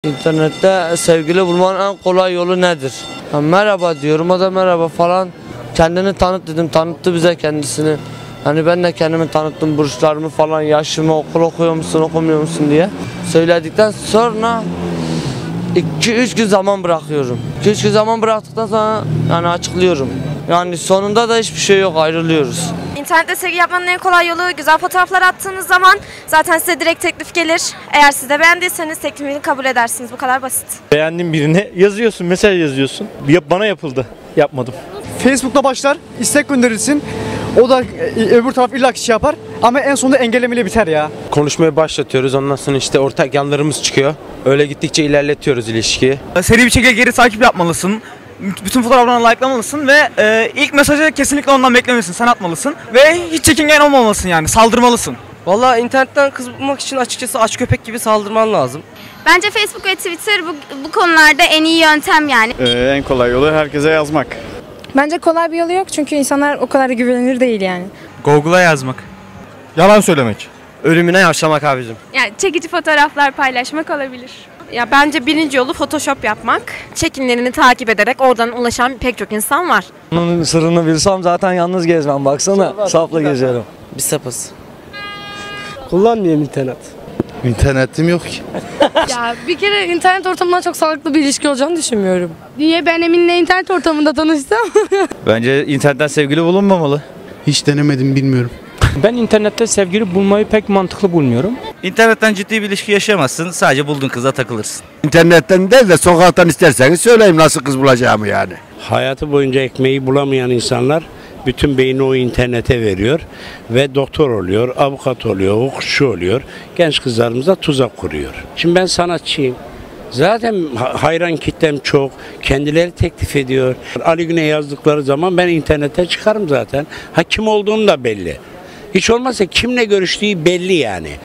İnternette sevgili bulmanın en kolay yolu nedir? Ya merhaba diyorum, o da merhaba falan. Kendini tanıt dedim, tanıttı bize kendisini. Hani ben de kendimi tanıttım, burçlarımı falan, yaşımı, okul okuyor musun, okumuyor musun diye. Söyledikten sonra 2-3 gün zaman bırakıyorum. 2-3 gün zaman bıraktıktan sonra yani açıklıyorum. Yani sonunda da hiçbir şey yok, ayrılıyoruz. İnternette sevgi yapmanın en kolay yolu güzel fotoğraflar attığınız zaman zaten size direkt teklif gelir. Eğer siz de beğendiyseniz teklifini kabul edersiniz. Bu kadar basit. Beğendiğin birine yazıyorsun, mesaj yazıyorsun. Bana yapıldı, yapmadım. Facebook'ta başlar, istek gönderilsin. O da öbür taraf illa ki şey yapar ama en sonunda engellemeyle biter ya. Konuşmayı başlatıyoruz, ondan sonra işte ortak yanlarımız çıkıyor. Öyle gittikçe ilerletiyoruz ilişkiyi. Seri bir şekilde geri takip yapmalısın. Bütün fotoğraflarını likelamalısın ve ilk mesajı kesinlikle ondan beklemelisin. Sen atmalısın ve hiç çekingen olmamalısın, yani saldırmalısın. Vallahi internetten kız bulmak için açıkçası aç köpek gibi saldırman lazım. Bence Facebook ve Twitter bu konularda en iyi yöntem yani. En kolay yolu herkese yazmak. Bence kolay bir yolu yok çünkü insanlar o kadar da güvenilir değil yani. Google'a yazmak. Yalan söylemek. Ölümüne yaşamak abicim. Yani çekici fotoğraflar paylaşmak olabilir. Ya bence birinci yolu Photoshop yapmak. Çekimlerini takip ederek oradan ulaşan pek çok insan var. Onun sırrını bilsem zaten yalnız gezmem, baksana sapla gezerim. Bir sapız. Kullanmayayım internet. İnternetim yok ki. Ya bir kere internet ortamından çok sağlıklı bir ilişki olacağını düşünmüyorum. Niye? Ben Emin'le internet ortamında tanıştım. Bence internetten sevgili bulunmamalı. Hiç denemedim, bilmiyorum. Ben internette sevgili bulmayı pek mantıklı bulmuyorum. İnternetten ciddi bir ilişki yaşayamazsın. Sadece bulduğun kıza takılırsın. İnternetten değil de sokaktan isterseniz söyleyeyim nasıl kız bulacağımı yani. Hayatı boyunca ekmeği bulamayan insanlar bütün beyni o internete veriyor ve doktor oluyor, avukat oluyor, hukukçu oluyor. Genç kızlarımıza tuzak kuruyor. Şimdi ben sanatçıyım. Zaten hayran kitlem çok. Kendileri teklif ediyor. Ali Güney yazdıkları zaman ben internete çıkarım zaten. Ha kim olduğum da belli. Hiç olmazsa kimle görüştüğü belli yani.